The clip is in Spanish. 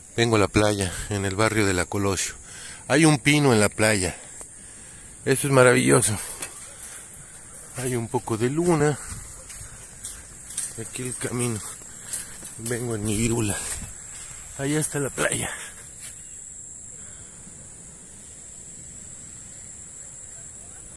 Vengo a la playa, en el barrio de La Colosio. Hay un pino en la playa. Eso es maravilloso. Hay un poco de luna. Aquí el camino. Vengo en mi irula. Allá está la playa.